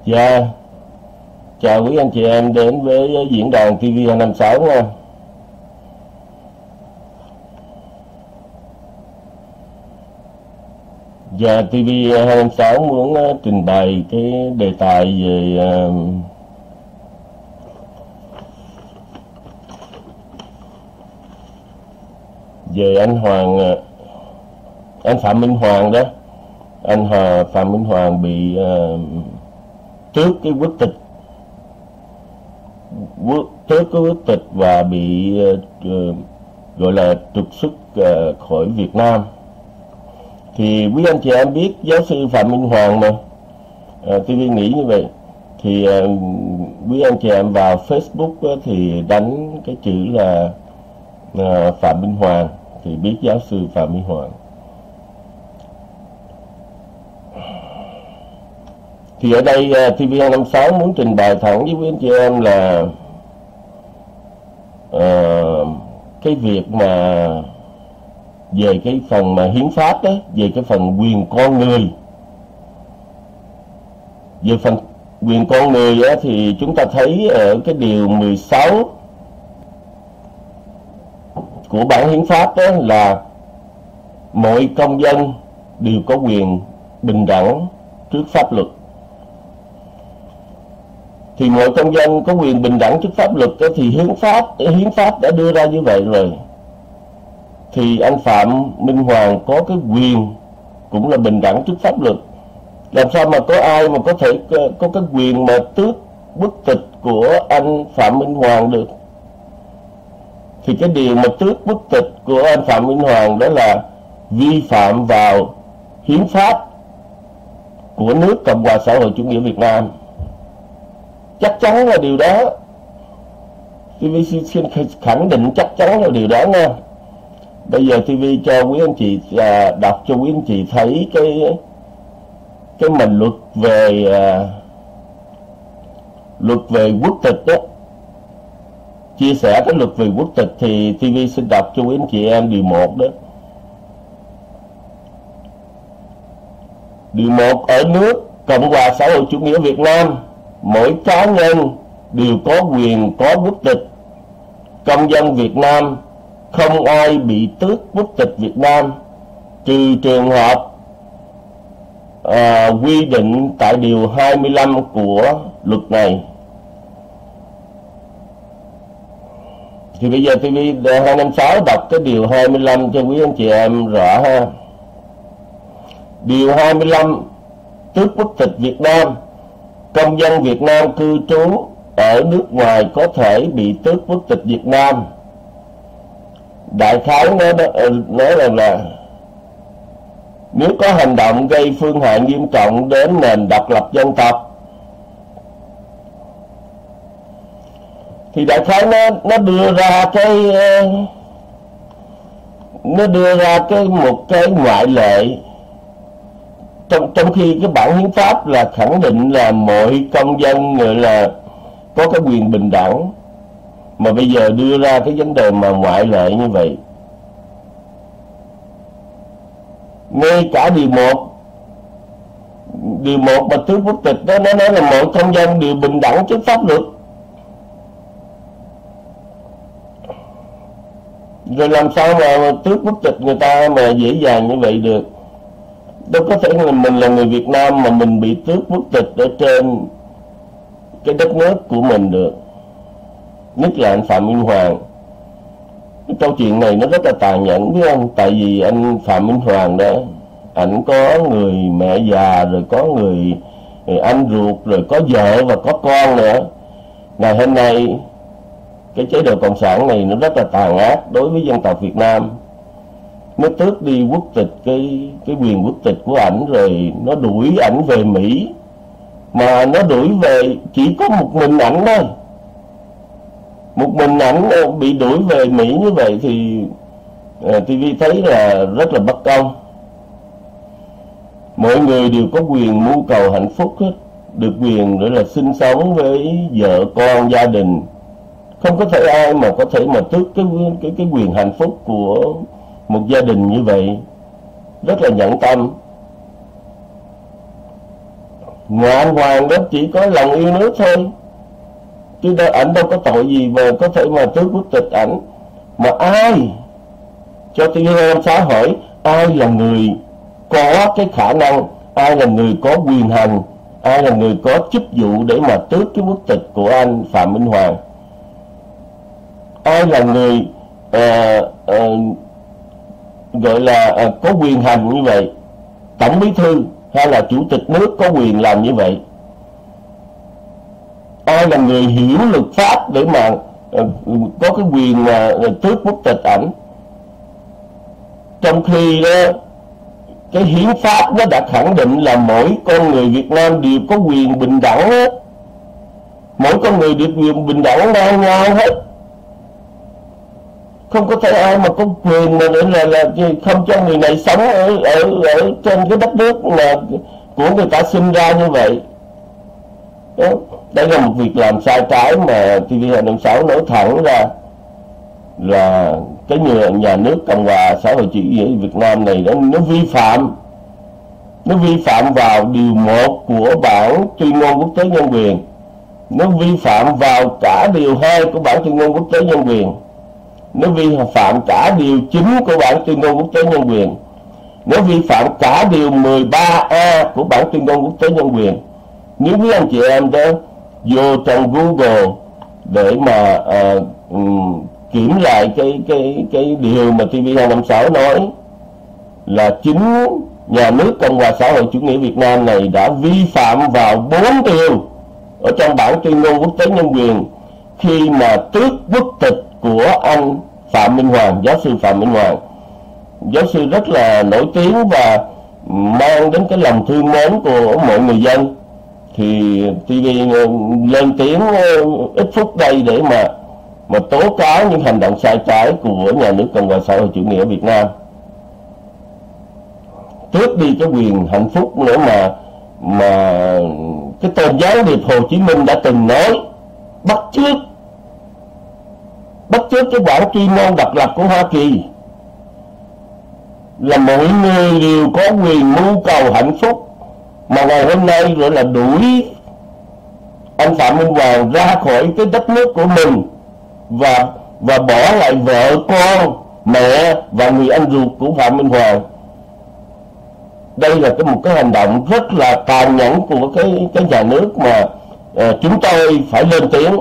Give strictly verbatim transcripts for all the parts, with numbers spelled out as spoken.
Dạ, chào quý anh chị em đến với diễn đàn ti vi hai năm sáu nha. Dạ, ti vi hai năm sáu muốn uh, trình bày cái đề tài về uh, về anh Hoàng, uh, anh Phạm Minh Hoàng đó. Anh Hòa, Phạm Minh Hoàng bị uh, tước cái quốc tịch, quốc, tước cái quốc tịch và bị uh, uh, gọi là trục xuất uh, khỏi Việt Nam. Thì quý anh chị em biết giáo sư Phạm Minh Hoàng mà, à, ti vi nghĩ như vậy. Thì uh, quý anh chị em vào Facebook uh, thì đánh cái chữ là uh, Phạm Minh Hoàng thì biết giáo sư Phạm Minh Hoàng. Thì ở đây uh, ti vi hai năm sáu muốn trình bày thẳng với quý anh chị em là uh, cái việc mà về cái phần mà hiến pháp đó, về cái phần quyền con người, về phần quyền con người đó, thì chúng ta thấy ở cái điều mười sáu của bản hiến pháp đó là mọi công dân đều có quyền bình đẳng trước pháp luật. Thì mọi công dân có quyền bình đẳng trước pháp luật đó, thì hiến pháp hiến pháp đã đưa ra như vậy rồi. Thì anh Phạm Minh Hoàng có cái quyền cũng là bình đẳng trước pháp luật. Làm sao mà có ai mà có thể có cái quyền mà tước quốc tịch của anh Phạm Minh Hoàng được? Thì cái điều mà tước quốc tịch của anh Phạm Minh Hoàng đó là vi phạm vào hiến pháp của nước Cộng hòa xã hội chủ nghĩa Việt Nam. Chắc chắn là điều đó. ti vi xin khẳng định chắc chắn là điều đó nha. Bây giờ ti vi cho quý anh chị à, đọc cho quý anh chị thấy cái cái mình luật về à, luật về quốc tịch đó. Chia sẻ cái luật về quốc tịch thì ti vi xin đọc cho quý anh chị em điều một đó. Điều một: ở nước Cộng hòa xã hội chủ nghĩa Việt Nam, mỗi cá nhân đều có quyền có quốc tịch. Công dân Việt Nam không ai bị tước quốc tịch Việt Nam, trừ trường hợp à, quy định tại điều hai mươi lăm của luật này. Thì bây giờ ti vi hai năm sáu đọc cái điều hai mươi lăm cho quý anh chị em rõ ha. Điều hai mươi lăm: tước quốc tịch Việt Nam. Công dân Việt Nam cư trú ở nước ngoài có thể bị tước quốc tịch Việt Nam. Đại khái nó nói rằng là nếu có hành động gây phương hại nghiêm trọng đến nền độc lập dân tộc, thì đại khái nó nó đưa ra cái nó đưa ra cái một cái ngoại lệ, trong trong khi cái bản hiến pháp là khẳng định là mọi công dân gọi là có cái quyền bình đẳng, mà bây giờ đưa ra cái vấn đề mà ngoại lệ như vậy. Ngay cả điều một điều một mà tước quốc tịch đó, nó nói là mọi công dân đều bình đẳng trước pháp luật. Rồi làm sao mà tước quốc tịch người ta mà dễ dàng như vậy được? Đâu có thể là mình là người Việt Nam mà mình bị tước quốc tịch ở trên cái đất nước của mình được. Nhất là anh Phạm Minh Hoàng. Cái câu chuyện này nó rất là tàn nhẫn, biết không? Tại vì anh Phạm Minh Hoàng đó, ảnh có người mẹ già, rồi có người, người anh ruột, rồi có vợ và có con nữa. Ngày hôm nay cái chế độ cộng sản này nó rất là tàn ác đối với dân tộc Việt Nam. Nó tước đi quốc tịch, cái cái quyền quốc tịch của ảnh, rồi nó đuổi ảnh về Mỹ. Mà nó đuổi về chỉ có một mình ảnh thôi. Một mình ảnh bị đuổi về Mỹ như vậy thì uh, ti vi thấy là rất là bất công. Mọi người đều có quyền mưu cầu hạnh phúc hết, được quyền để là sinh sống với vợ con gia đình. Không có thể ai mà có thể mà tước cái cái cái quyền hạnh phúc của một gia đình như vậy. Rất là nhẫn tâm. Mà anh Hoàng đó chỉ có lòng yêu nước thôi, chứ đâu, ảnh đâu có tội gì mà có thể mà tước quốc tịch ảnh. Mà ai cho T V hai năm sáu hỏi ai là người có cái khả năng, ai là người có quyền hành, ai là người có chức vụ để mà tước cái quốc tịch của anh Phạm Minh Hoàng? Ai là người uh, uh, gọi là uh, có quyền hành như vậy? Tổng bí thư hay là chủ tịch nước có quyền làm như vậy? Ai là người hiểu luật pháp để mà uh, có cái quyền mà uh, tước quốc tịch ảnh? Trong khi đó, cái hiến pháp nó đã khẳng định là mỗi con người Việt Nam đều có quyền bình đẳng hết. Mỗi con người được quyền bình đẳng ngang nhau hết. Không có thể ai mà có quyền mà để là, là không cho người này sống ở, ở, ở trên cái đất nước mà của người ta sinh ra như vậy. Đó. Đây là một việc làm sai trái mà T V hai năm sáu nói thẳng ra là cái nhà, nhà nước Cộng hòa xã hội chủ nghĩa Việt Nam này đó, nó vi phạm nó vi phạm vào điều một của bản tuyên ngôn quốc tế nhân quyền, nó vi phạm vào cả điều hai của bản tuyên ngôn quốc tế nhân quyền, nó vi phạm cả điều chín của bản tuyên ngôn quốc tế nhân quyền, nó vi phạm cả điều mười ba A của bản tuyên ngôn quốc tế nhân quyền. Nếu quý anh chị em đó vô trong Google để mà uh, um, kiểm lại cái cái cái điều mà T V hai năm sáu nói là chính nhà nước Cộng hòa xã hội chủ nghĩa Việt Nam này đã vi phạm vào bốn điều ở trong bản tuyên ngôn quốc tế nhân quyền khi mà tước quốc tịch của anh Phạm Minh Hoàng, giáo sư Phạm Minh Hoàng. Giáo sư rất là nổi tiếng và mang đến cái lòng thương mến của mọi người dân. Thì T V lên tiếng ít phút đây để mà mà tố cáo những hành động sai trái của nhà nước Cộng hòa xã hội chủ nghĩa Việt Nam, tước đi cái quyền hạnh phúc nữa mà mà cái tôn gián điệp Hồ Chí Minh đã từng nói, bắt chước bắt chước cái bản tuyên ngôn độc lập của Hoa Kỳ là mọi người đều có quyền mưu cầu hạnh phúc, mà ngày hôm nay rồi là đuổi anh Phạm Minh Hoàng ra khỏi cái đất nước của mình và và bỏ lại vợ con, mẹ và người anh ruột của Phạm Minh Hoàng. Đây là cái một cái hành động rất là tàn nhẫn của cái cái nhà nước mà uh, chúng tôi phải lên tiếng.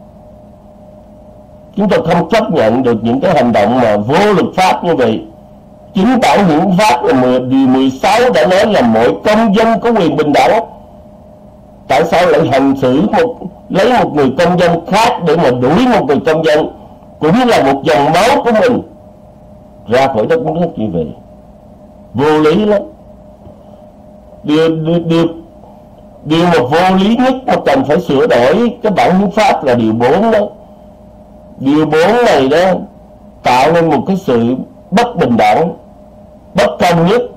Chúng tôi không chấp nhận được những cái hành động mà vô luật pháp như vậy. Chính bản hiến pháp là điều mười sáu đã nói là mỗi công dân có quyền bình đẳng. Tại sao lại hành xử một lấy một người công dân khác để mà đuổi một người công dân cũng là một dòng máu của mình ra khỏi đất nước như vậy? Vô lý lắm. Điều, điều, điều, điều mà vô lý nhất mà cần phải sửa đổi cái bản hiến pháp là điều bốn đó. Điều bốn này đó tạo nên một cái sự bất bình đẳng, bất công nhất,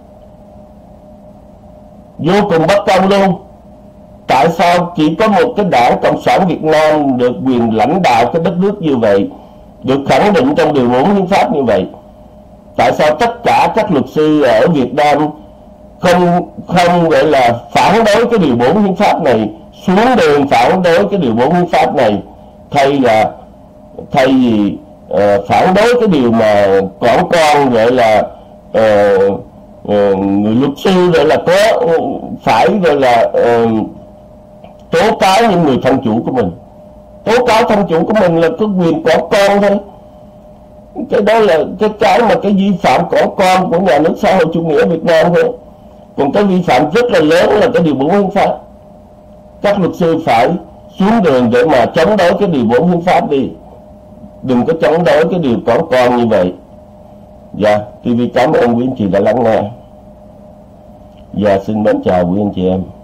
vô cùng bất công luôn. Tại sao chỉ có một cái đảng Cộng sản Việt Nam được quyền lãnh đạo cái đất nước như vậy, được khẳng định trong điều bốn hiến pháp như vậy? Tại sao tất cả các luật sư ở Việt Nam không không gọi là phản đối cái điều bốn hiến pháp này, xuống đường phản đối cái điều bốn hiến pháp này, thay là thay vì uh, phản đối cái điều mà còn con gọi là uh, uh, người luật sư gọi là có uh, phải gọi là uh, tố cáo những người thân chủ của mình. Tố cáo thân chủ của mình là có quyền có con thôi. Cái đó là cái cái mà cái vi phạm có con của nhà nước xã hội chủ nghĩa Việt Nam thôi. Còn cái vi phạm rất là lớn là cái điều bốn hiến pháp. Các luật sư phải xuống đường để mà chống đối cái điều bốn hiến pháp đi, đừng có chống đối cái điều có con như vậy. Dạ, ti vi cảm ơn quý anh chị đã lắng nghe. Dạ, xin mến chào quý anh chị em.